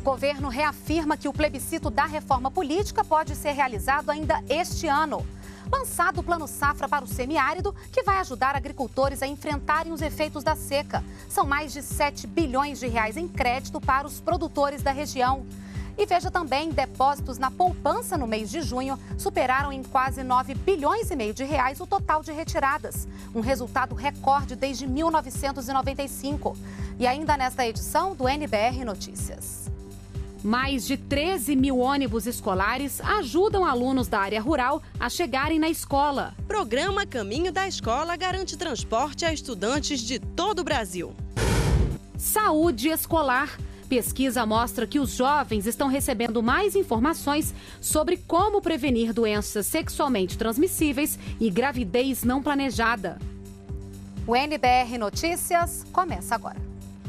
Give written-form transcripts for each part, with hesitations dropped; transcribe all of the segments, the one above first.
governo reafirma que o plebiscito da reforma política pode ser realizado ainda este ano. Lançado o Plano Safra para o semiárido, que vai ajudar agricultores a enfrentarem os efeitos da seca. São mais de 7 bilhões de reais em crédito para os produtores da região. E veja também, depósitos na poupança no mês de junho superaram em quase 9 bilhões e meio de reais o total de retiradas. Um resultado recorde desde 1995. E ainda nesta edição do NBR Notícias. Mais de 13 mil ônibus escolares ajudam alunos da área rural a chegarem na escola. Programa Caminho da Escola garante transporte a estudantes de todo o Brasil. Saúde escolar. Pesquisa mostra que os jovens estão recebendo mais informações sobre como prevenir doenças sexualmente transmissíveis e gravidez não planejada. O NBR Notícias começa agora.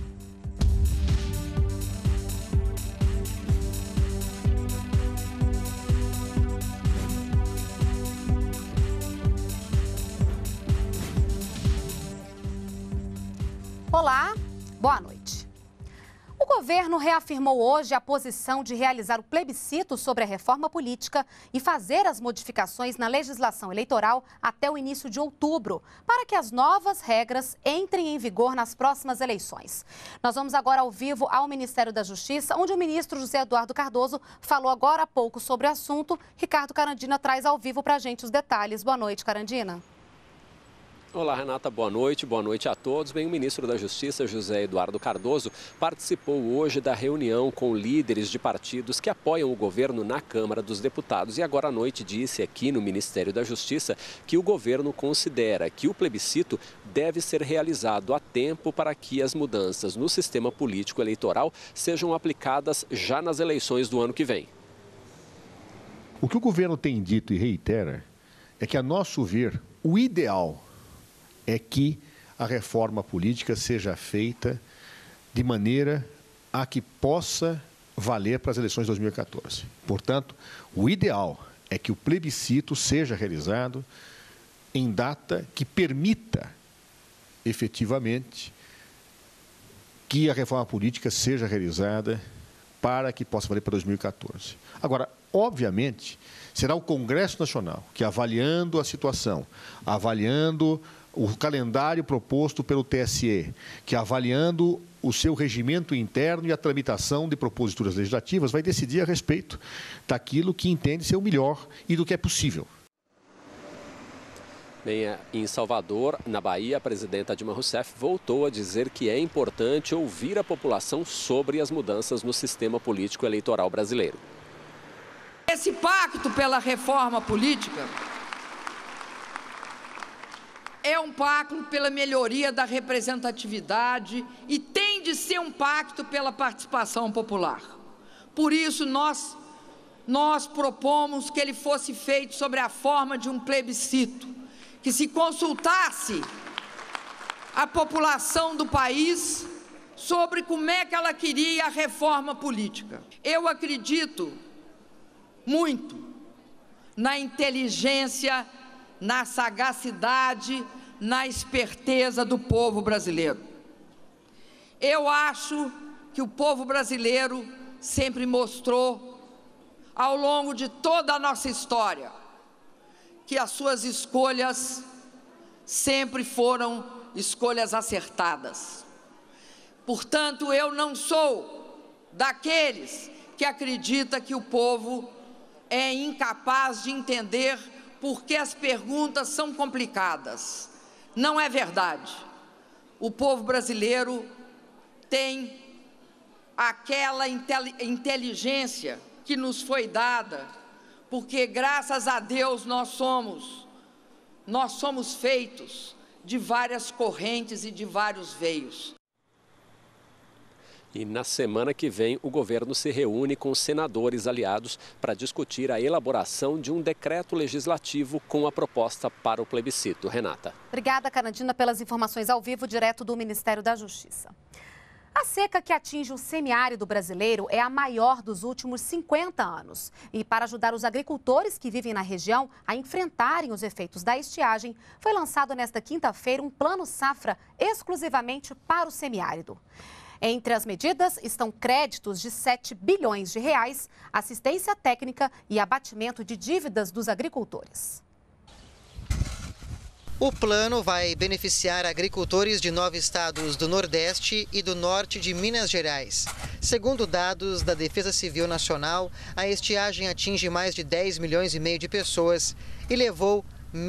Olá, boa noite. O governo reafirmou hoje a posição de realizar o plebiscito sobre a reforma política e fazer as modificações na legislação eleitoral até o início de outubro, para que as novas regras entrem em vigor nas próximas eleições. Nós vamos agora ao vivo ao Ministério da Justiça, onde o ministro José Eduardo Cardoso falou agora há pouco sobre o assunto. Ricardo Carandina traz ao vivo para a gente os detalhes. Boa noite, Carandina. Olá, Renata, boa noite a todos. Bem, o ministro da Justiça, José Eduardo Cardoso, participou hoje da reunião com líderes de partidos que apoiam o governo na Câmara dos Deputados e agora à noite disse aqui no Ministério da Justiça que o governo considera que o plebiscito deve ser realizado a tempo para que as mudanças no sistema político eleitoral sejam aplicadas já nas eleições do ano que vem. O que o governo tem dito e reitera é que, a nosso ver, o ideal é que a reforma política seja feita de maneira a que possa valer para as eleições de 2014. Portanto, o ideal é que o plebiscito seja realizado em data que permita, efetivamente, que a reforma política seja realizada para que possa valer para 2014. Agora, obviamente, será o Congresso Nacional que, avaliando a situação, avaliando o calendário proposto pelo TSE, que avaliando o seu regimento interno e a tramitação de proposituras legislativas, vai decidir a respeito daquilo que entende ser o melhor e do que é possível. Bem, em Salvador, na Bahia, a presidenta Dilma Rousseff voltou a dizer que é importante ouvir a população sobre as mudanças no sistema político eleitoral brasileiro. Esse pacto pela reforma política é um pacto pela melhoria da representatividade e tem de ser um pacto pela participação popular. Por isso, nós propomos que ele fosse feito sobre a forma de um plebiscito, que se consultasse a população do país sobre como é que ela queria a reforma política. Eu acredito muito na inteligência, na sagacidade, na esperteza do povo brasileiro. Eu acho que o povo brasileiro sempre mostrou, ao longo de toda a nossa história, que as suas escolhas sempre foram escolhas acertadas. Portanto, eu não sou daqueles que acredita que o povo é incapaz de entender porque as perguntas são complicadas. Não é verdade. O povo brasileiro tem aquela inteligência que nos foi dada, porque graças a Deus nós somos feitos de várias correntes e de vários veios. E na semana que vem, o governo se reúne com os senadores aliados para discutir a elaboração de um decreto legislativo com a proposta para o plebiscito. Renata. Obrigada, Carandina, pelas informações ao vivo, direto do Ministério da Justiça. A seca que atinge o semiárido brasileiro é a maior dos últimos 50 anos. E para ajudar os agricultores que vivem na região a enfrentarem os efeitos da estiagem, foi lançado nesta quinta-feira um plano safra exclusivamente para o semiárido. Entre as medidas estão créditos de 7 bilhões de reais, assistência técnica e abatimento de dívidas dos agricultores. O plano vai beneficiar agricultores de 9 estados do Nordeste e do Norte de Minas Gerais. Segundo dados da Defesa Civil Nacional, a estiagem atinge mais de 10 milhões e meio de pessoas e levou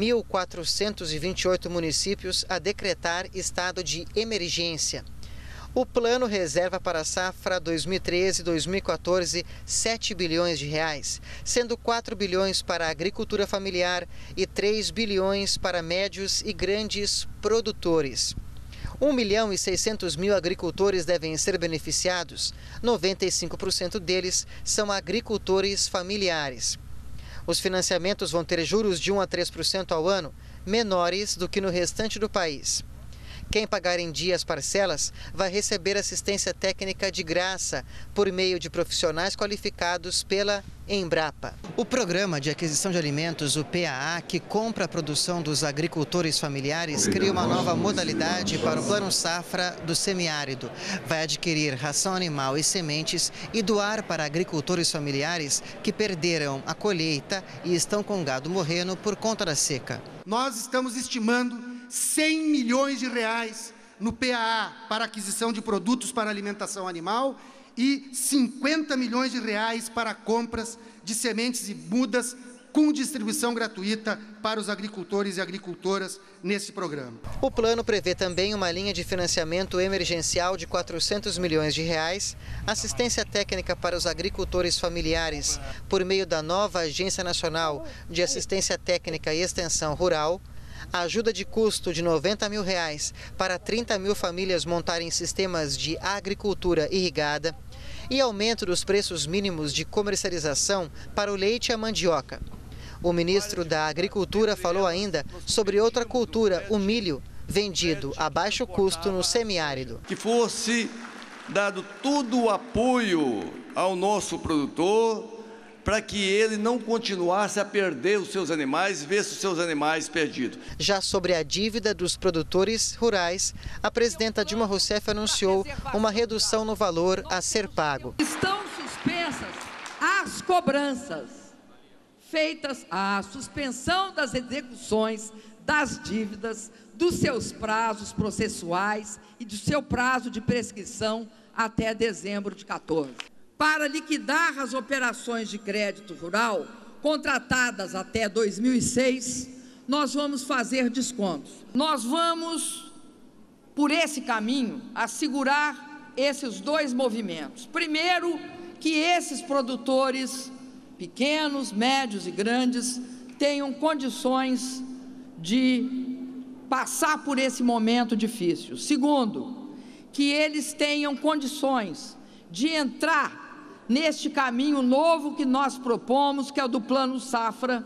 1.428 municípios a decretar estado de emergência. O plano reserva para a safra 2013-2014 7 bilhões de reais, sendo 4 bilhões para a agricultura familiar e 3 bilhões para médios e grandes produtores. 1.600.000 agricultores devem ser beneficiados, 95% deles são agricultores familiares. Os financiamentos vão ter juros de 1 a 3% ao ano, menores do que no restante do país. Quem pagar em dia as parcelas vai receber assistência técnica de graça por meio de profissionais qualificados pela Embrapa. O Programa de Aquisição de Alimentos, o PAA, que compra a produção dos agricultores familiares, cria uma nova modalidade para o Plano Safra do semiárido. Vai adquirir ração animal e sementes e doar para agricultores familiares que perderam a colheita e estão com gado morrendo por conta da seca. Nós estamos estimando 100 milhões de reais no PAA para aquisição de produtos para alimentação animal e 50 milhões de reais para compras de sementes e mudas com distribuição gratuita para os agricultores e agricultoras nesse programa. O plano prevê também uma linha de financiamento emergencial de 400 milhões de reais, assistência técnica para os agricultores familiares por meio da nova Agência Nacional de Assistência Técnica e Extensão Rural, a ajuda de custo de 90 mil reais para 30 mil famílias montarem sistemas de agricultura irrigada e aumento dos preços mínimos de comercialização para o leite e a mandioca. O ministro da Agricultura falou ainda sobre outra cultura, o milho, vendido a baixo custo no semiárido. Que fosse dado todo o apoio ao nosso produtor, para que ele não continuasse a perder os seus animais, ver os seus animais perdidos. Já sobre a dívida dos produtores rurais, a presidenta Dilma Rousseff anunciou uma redução no valor a ser pago. Estão suspensas as cobranças, feitas a suspensão das execuções das dívidas, dos seus prazos processuais e do seu prazo de prescrição até dezembro de 2014. Para liquidar as operações de crédito rural contratadas até 2006, nós vamos fazer descontos. Nós vamos, por esse caminho, assegurar esses dois movimentos. Primeiro, que esses produtores, pequenos, médios e grandes, tenham condições de passar por esse momento difícil. Segundo, que eles tenham condições de entrar neste caminho novo que nós propomos, que é o do Plano Safra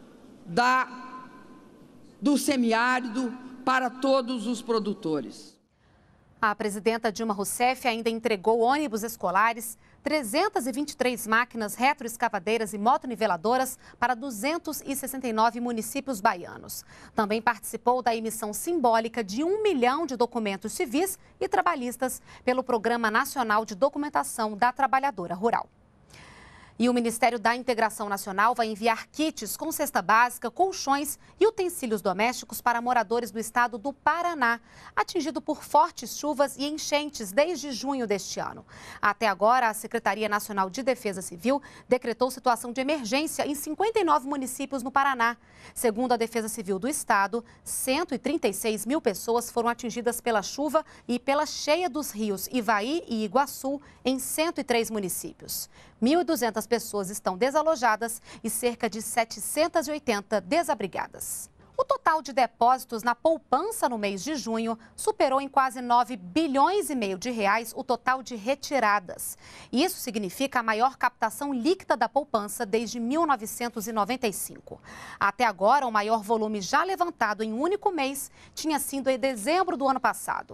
do semiárido para todos os produtores. A presidenta Dilma Rousseff ainda entregou ônibus escolares, 323 máquinas retroescavadeiras e motoniveladoras para 269 municípios baianos. Também participou da emissão simbólica de 1 milhão de documentos civis e trabalhistas pelo Programa Nacional de Documentação da Trabalhadora Rural. E o Ministério da Integração Nacional vai enviar kits com cesta básica, colchões e utensílios domésticos para moradores do estado do Paraná, atingido por fortes chuvas e enchentes desde junho deste ano. Até agora, a Secretaria Nacional de Defesa Civil decretou situação de emergência em 59 municípios no Paraná. Segundo a Defesa Civil do estado, 136 mil pessoas foram atingidas pela chuva e pela cheia dos rios Ivaí e Iguaçu em 103 municípios. 1.200 pessoas estão desalojadas e cerca de 780 desabrigadas. O total de depósitos na poupança no mês de junho superou em quase 9 bilhões e meio de reais o total de retiradas. Isso significa a maior captação líquida da poupança desde 1995. Até agora, o maior volume já levantado em um único mês tinha sido em dezembro do ano passado.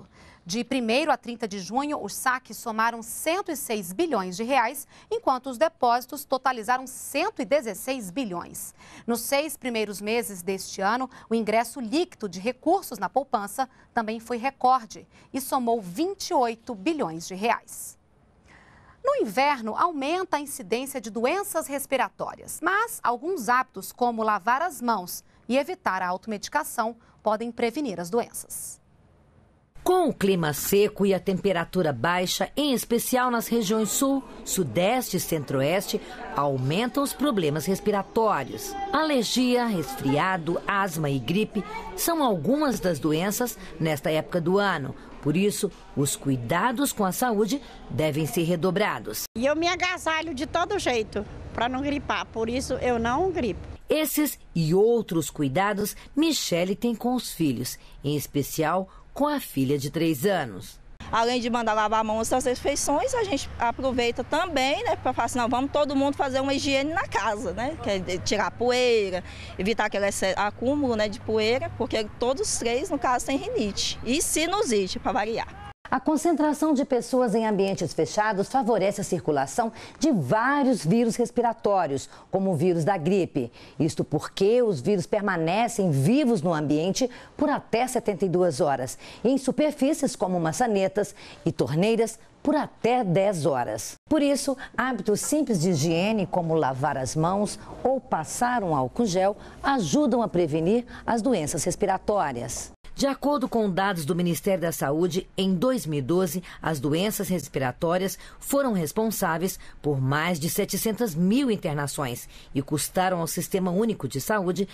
De 1º a 30 de junho, os saques somaram 106 bilhões de reais, enquanto os depósitos totalizaram 116 bilhões. Nos 6 primeiros meses deste ano, o ingresso líquido de recursos na poupança também foi recorde e somou 28 bilhões de reais. No inverno, aumenta a incidência de doenças respiratórias, mas alguns hábitos, como lavar as mãos e evitar a automedicação, podem prevenir as doenças. Com o clima seco e a temperatura baixa, em especial nas regiões sul, sudeste e centro-oeste, aumentam os problemas respiratórios. Alergia, resfriado, asma e gripe são algumas das doenças nesta época do ano. Por isso, os cuidados com a saúde devem ser redobrados. E eu me agasalho de todo jeito para não gripar, por isso eu não gripo. Esses e outros cuidados Michele tem com os filhos, em especial com a filha de 3 anos. Além de mandar lavar a mão nas refeições, a gente aproveita também, né, para falar assim, não, vamos todo mundo fazer uma higiene na casa, né, que é tirar poeira, evitar aquele acúmulo, né, de poeira, porque todos os 3, no caso, têm rinite e sinusite, para variar. A concentração de pessoas em ambientes fechados favorece a circulação de vários vírus respiratórios, como o vírus da gripe. Isto porque os vírus permanecem vivos no ambiente por até 72 horas, e em superfícies como maçanetas e torneiras por até 10 horas. Por isso, hábitos simples de higiene, como lavar as mãos ou passar um álcool gel, ajudam a prevenir as doenças respiratórias. De acordo com dados do Ministério da Saúde, em 2012, as doenças respiratórias foram responsáveis por mais de 700 mil internações e custaram ao Sistema Único de Saúde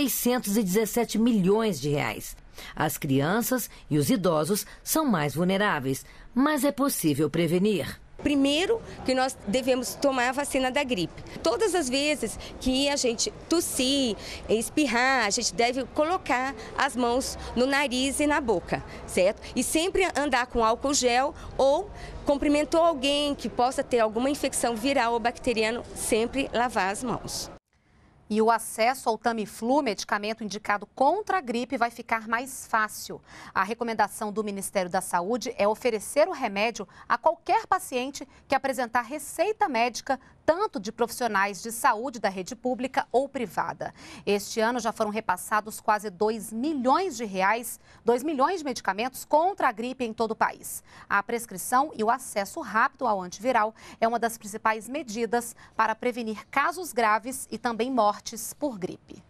617 milhões de reais. As crianças e os idosos são mais vulneráveis, mas é possível prevenir. Primeiro, que nós devemos tomar a vacina da gripe. Todas as vezes que a gente tossir, espirrar, a gente deve colocar as mãos no nariz e na boca, certo? E sempre andar com álcool gel ou cumprimentou alguém que possa ter alguma infecção viral ou bacteriana, sempre lavar as mãos. E o acesso ao Tamiflu, medicamento indicado contra a gripe, vai ficar mais fácil. A recomendação do Ministério da Saúde é oferecer o remédio a qualquer paciente que apresentar receita médica, tanto de profissionais de saúde da rede pública ou privada. Este ano já foram repassados quase 2 milhões de reais, 2 milhões de medicamentos contra a gripe em todo o país. A prescrição e o acesso rápido ao antiviral é uma das principais medidas para prevenir casos graves e também mortes por gripe.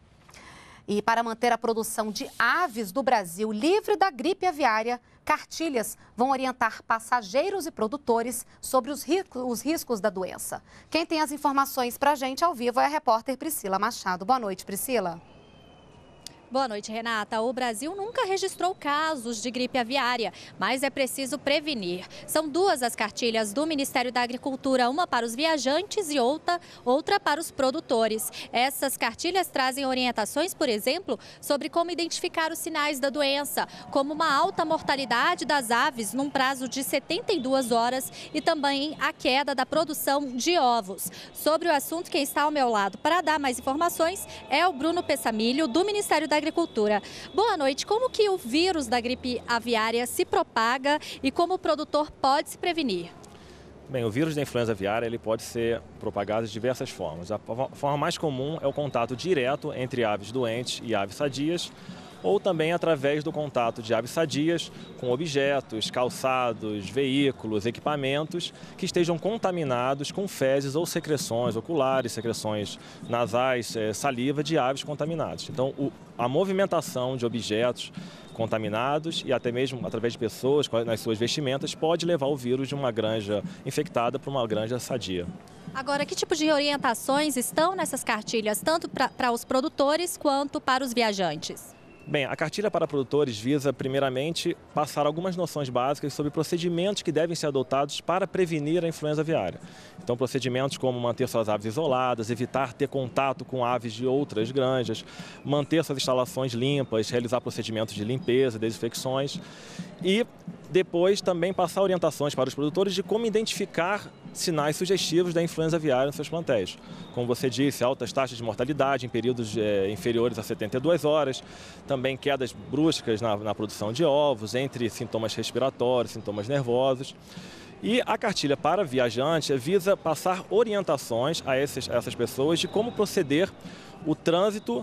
E para manter a produção de aves do Brasil livre da gripe aviária, cartilhas vão orientar passageiros e produtores sobre os riscos da doença. Quem tem as informações para a gente ao vivo é a repórter Priscila Machado. Boa noite, Priscila. Boa noite, Renata. O Brasil nunca registrou casos de gripe aviária, mas é preciso prevenir. São 2 as cartilhas do Ministério da Agricultura, uma para os viajantes e outra para os produtores. Essas cartilhas trazem orientações, por exemplo, sobre como identificar os sinais da doença, como uma alta mortalidade das aves num prazo de 72 horas e também a queda da produção de ovos. Sobre o assunto, quem está ao meu lado para dar mais informações é o Bruno Pessamilho, do Ministério da Agricultura. Boa noite. Como que o vírus da gripe aviária se propaga e como o produtor pode se prevenir? Bem, o vírus da influenza aviária ele pode ser propagado de diversas formas. A forma mais comum é o contato direto entre aves doentes e aves sadias, ou também através do contato de aves sadias com objetos, calçados, veículos, equipamentos que estejam contaminados com fezes ou secreções oculares, secreções nasais, saliva de aves contaminadas. Então, a movimentação de objetos contaminados e até mesmo através de pessoas nas suas vestimentas pode levar o vírus de uma granja infectada para uma granja sadia. Agora, que tipo de orientações estão nessas cartilhas, tanto para os produtores quanto para os viajantes? Bem, a cartilha para produtores visa, primeiramente, passar algumas noções básicas sobre procedimentos que devem ser adotados para prevenir a influenza aviária. Então, procedimentos como manter suas aves isoladas, evitar ter contato com aves de outras granjas, manter suas instalações limpas, realizar procedimentos de limpeza, desinfecções e depois também passar orientações para os produtores de como identificar sinais sugestivos da influenza aviária nos seus plantéis. Como você disse, altas taxas de mortalidade em períodos inferiores a 72 horas, também quedas bruscas na produção de ovos, entre sintomas respiratórios, sintomas nervosos. E a cartilha para viajante visa passar orientações a essas pessoas de como proceder o trânsito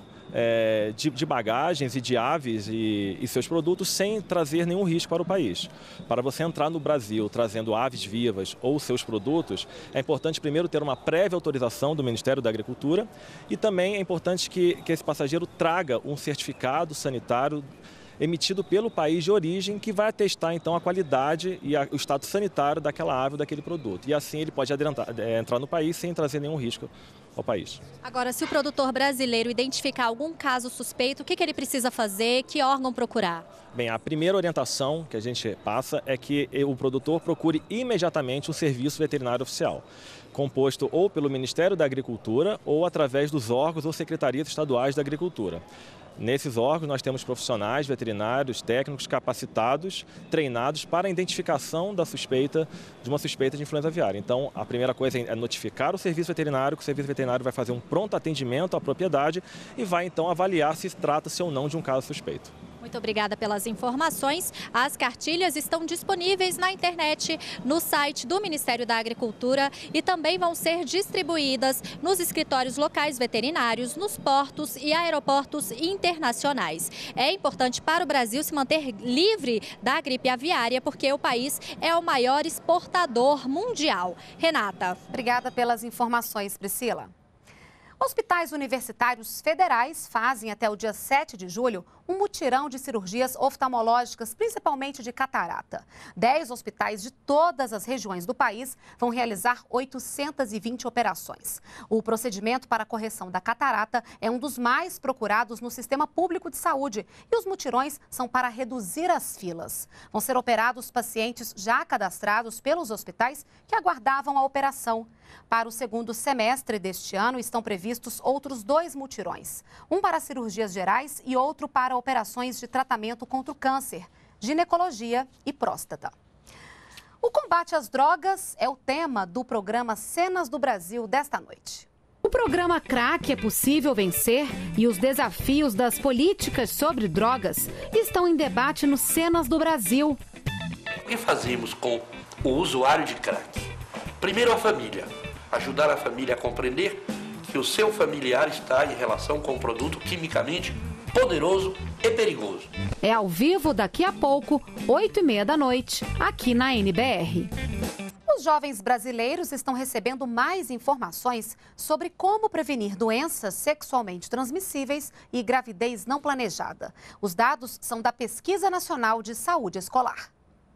de bagagens e de aves e seus produtos sem trazer nenhum risco para o país. Para você entrar no Brasil trazendo aves vivas ou seus produtos, é importante primeiro ter uma prévia autorização do Ministério da Agricultura e também é importante que esse passageiro traga um certificado sanitário emitido pelo país de origem, que vai atestar então a qualidade e o status sanitário daquela ave ou daquele produto. E assim ele pode entrar no país sem trazer nenhum risco ao país. Agora, se o produtor brasileiro identificar algum caso suspeito, o que ele precisa fazer? Que órgão procurar? Bem, a primeira orientação que a gente passa é que o produtor procure imediatamente um serviço veterinário oficial, composto ou pelo Ministério da Agricultura ou através dos órgãos ou secretarias estaduais da Agricultura. Nesses órgãos nós temos profissionais, veterinários, técnicos capacitados, treinados para a identificação de uma suspeita de influenza aviária. Então, a primeira coisa é notificar o serviço veterinário, que o serviço veterinário vai fazer um pronto atendimento à propriedade e vai então avaliar se trata-se ou não de um caso suspeito. Muito obrigada pelas informações. As cartilhas estão disponíveis na internet, no site do Ministério da Agricultura e também vão ser distribuídas nos escritórios locais veterinários, nos portos e aeroportos internacionais. É importante para o Brasil se manter livre da gripe aviária, porque o país é o maior exportador mundial. Renata. Obrigada pelas informações, Priscila. Hospitais universitários federais fazem até o dia 7 de julho um mutirão de cirurgias oftalmológicas, principalmente de catarata. 10 hospitais de todas as regiões do país vão realizar 820 operações. O procedimento para a correção da catarata é um dos mais procurados no sistema público de saúde e os mutirões são para reduzir as filas. Vão ser operados pacientes já cadastrados pelos hospitais que aguardavam a operação. Para o segundo semestre deste ano, estão previstos outros 2 mutirões. Um para cirurgias gerais e outro para operações de tratamento contra o câncer, ginecologia e próstata. O combate às drogas é o tema do programa Cenas do Brasil desta noite. O programa Crack é possível vencer e os desafios das políticas sobre drogas estão em debate no Cenas do Brasil. O que fazemos com o usuário de crack? Primeiro, a família. Ajudar a família a compreender que o seu familiar está em relação com um produto quimicamente poderoso e perigoso. É ao vivo daqui a pouco, 8h30 da noite, aqui na NBR. Os jovens brasileiros estão recebendo mais informações sobre como prevenir doenças sexualmente transmissíveis e gravidez não planejada. Os dados são da Pesquisa Nacional de Saúde Escolar.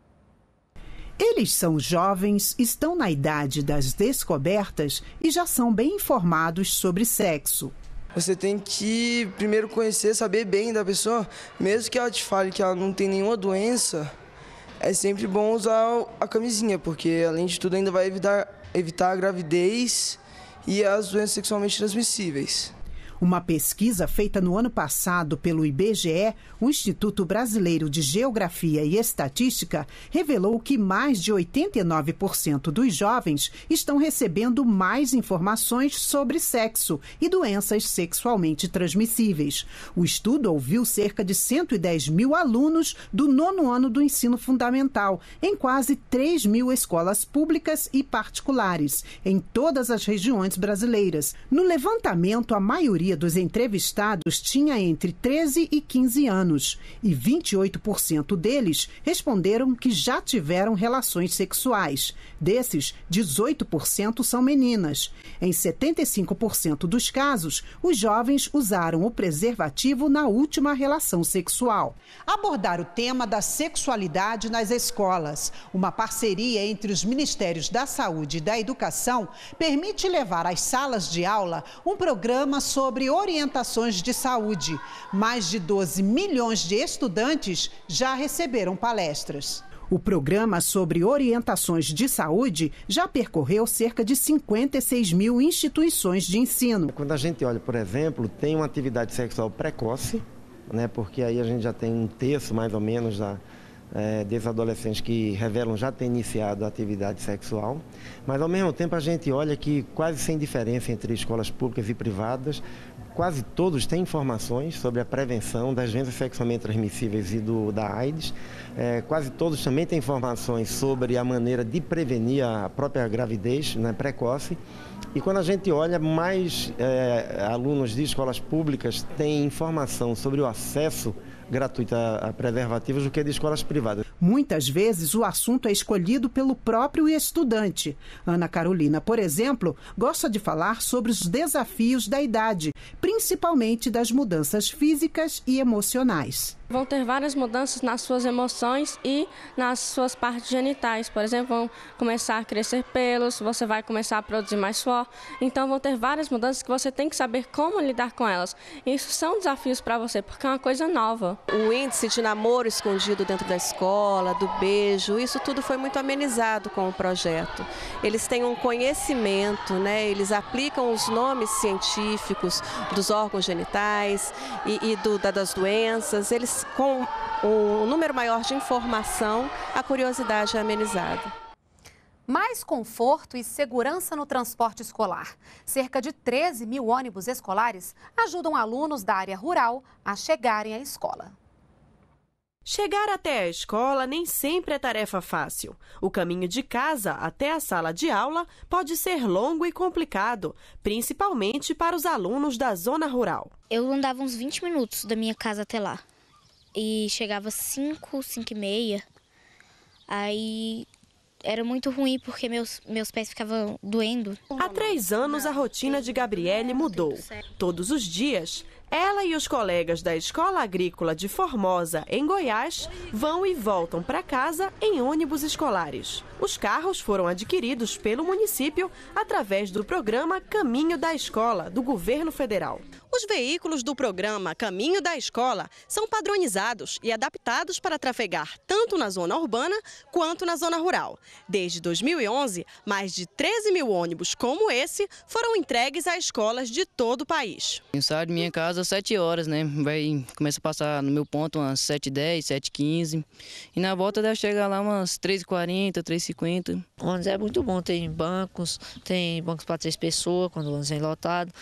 Eles são jovens, estão na idade das descobertas e já são bem informados sobre sexo. Você tem que primeiro conhecer, saber bem da pessoa, mesmo que ela te fale que ela não tem nenhuma doença, é sempre bom usar a camisinha, porque além de tudo ainda vai evitar a gravidez e as doenças sexualmente transmissíveis. Uma pesquisa feita no ano passado pelo IBGE, o Instituto Brasileiro de Geografia e Estatística, revelou que mais de 89% dos jovens estão recebendo mais informações sobre sexo e doenças sexualmente transmissíveis. O estudo ouviu cerca de 110 mil alunos do 9º ano do ensino fundamental, em quase 3 mil escolas públicas e particulares, em todas as regiões brasileiras. No levantamento, a maioria dos entrevistados tinha entre 13 e 15 anos e 28% deles responderam que já tiveram relações sexuais. Desses, 18% são meninas. Em 75% dos casos, os jovens usaram o preservativo na última relação sexual. Abordar o tema da sexualidade nas escolas. Uma parceria entre os Ministérios da Saúde e da Educação permite levar às salas de aula um programa sobre orientações de saúde. Mais de 12 milhões de estudantes já receberam palestras. O programa sobre orientações de saúde já percorreu cerca de 56 mil instituições de ensino. Quando a gente olha, por exemplo, tem uma atividade sexual precoce, porque aí a gente já tem 1/3 mais ou menos desses adolescentes que revelam já ter iniciado a atividade sexual, mas ao mesmo tempo a gente olha que quase sem diferença entre escolas públicas e privadas, quase todos têm informações sobre a prevenção das doenças sexualmente transmissíveis e da AIDS. Quase todos também têm informações sobre a maneira de prevenir a própria gravidez, né, precoce. E quando a gente olha, mais alunos de escolas públicas têm informação sobre o acesso gratuito a preservativos do que de escolas privadas. Muitas vezes o assunto é escolhido pelo próprio estudante. Ana Carolina, por exemplo, gosta de falar sobre os desafios da idade, principalmente das mudanças físicas e emocionais. Vão ter várias mudanças nas suas emoções e nas suas partes genitais. Por exemplo, vão começar a crescer pelos, você vai começar a produzir mais suor. Então vão ter várias mudanças que você tem que saber como lidar com elas. Isso são desafios para você, porque é uma coisa nova. O índice de namoro escondido dentro da escola, do beijo, isso tudo foi muito amenizado com o projeto. Eles têm um conhecimento, né? Eles aplicam os nomes científicos dos órgãos genitais e das doenças. Eles, com um número maior de informação, a curiosidade é amenizada. Mais conforto e segurança no transporte escolar. Cerca de 13 mil ônibus escolares ajudam alunos da área rural a chegarem à escola. Chegar até a escola nem sempre é tarefa fácil. O caminho de casa até a sala de aula pode ser longo e complicado, principalmente para os alunos da zona rural. Eu andava uns 20 minutos da minha casa até lá. E chegava 5h30. Aí era muito ruim porque meus pés ficavam doendo. Há 3 anos a rotina de Gabriele mudou. Todos os dias, ela e os colegas da Escola Agrícola de Formosa, em Goiás, vão e voltam para casa em ônibus escolares. Os carros foram adquiridos pelo município através do programa Caminho da Escola, do governo federal. Os veículos do programa Caminho da Escola são padronizados e adaptados para trafegar tanto na zona urbana quanto na zona rural. Desde 2011, mais de 13 mil ônibus como esse foram entregues a escolas de todo o país. Eu saio de minha casa às 7 horas, né? Começa a passar no meu ponto umas 7h10, 7h15. E na volta deve chegar lá umas 3h40, 3h50. O ônibus é muito bom, tem bancos para 3 pessoas, quando o ônibus é lotado,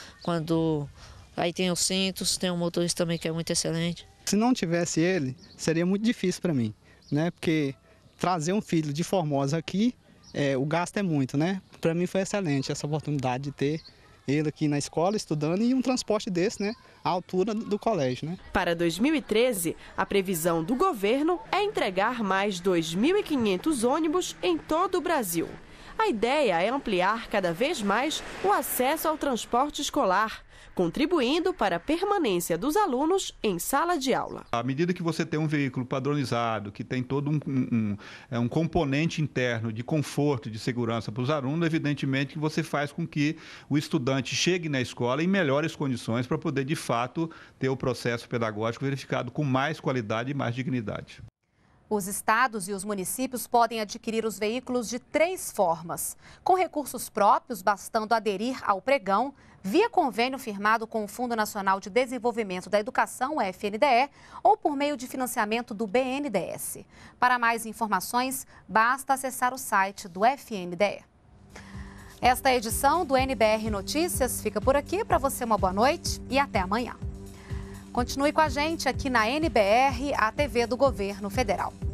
Aí tem os cintos, tem um motorista também que é muito excelente. Se não tivesse ele, seria muito difícil para mim, né? Porque trazer um filho de Formosa aqui, o gasto é muito, né? Para mim foi excelente essa oportunidade de ter ele aqui na escola estudando e um transporte desse, né? À altura do colégio, né? Para 2013, a previsão do governo é entregar mais 2.500 ônibus em todo o Brasil. A ideia é ampliar cada vez mais o acesso ao transporte escolar, contribuindo para a permanência dos alunos em sala de aula. À medida que você tem um veículo padronizado, que tem todo um componente interno de conforto, de segurança para os alunos, evidentemente que você faz com que o estudante chegue na escola em melhores condições para poder, de fato, ter o processo pedagógico verificado com mais qualidade e mais dignidade. Os estados e os municípios podem adquirir os veículos de 3 formas: com recursos próprios, bastando aderir ao pregão, via convênio firmado com o Fundo Nacional de Desenvolvimento da Educação, o FNDE, ou por meio de financiamento do BNDES. Para mais informações, basta acessar o site do FNDE. Esta edição do NBR Notícias fica por aqui. Para você, uma boa noite e até amanhã. Continue com a gente aqui na NBR, a TV do Governo Federal.